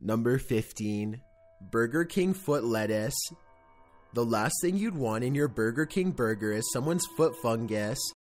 Number 15, Burger King foot lettuce. The last thing you'd want in your Burger King burger is someone's foot fungus.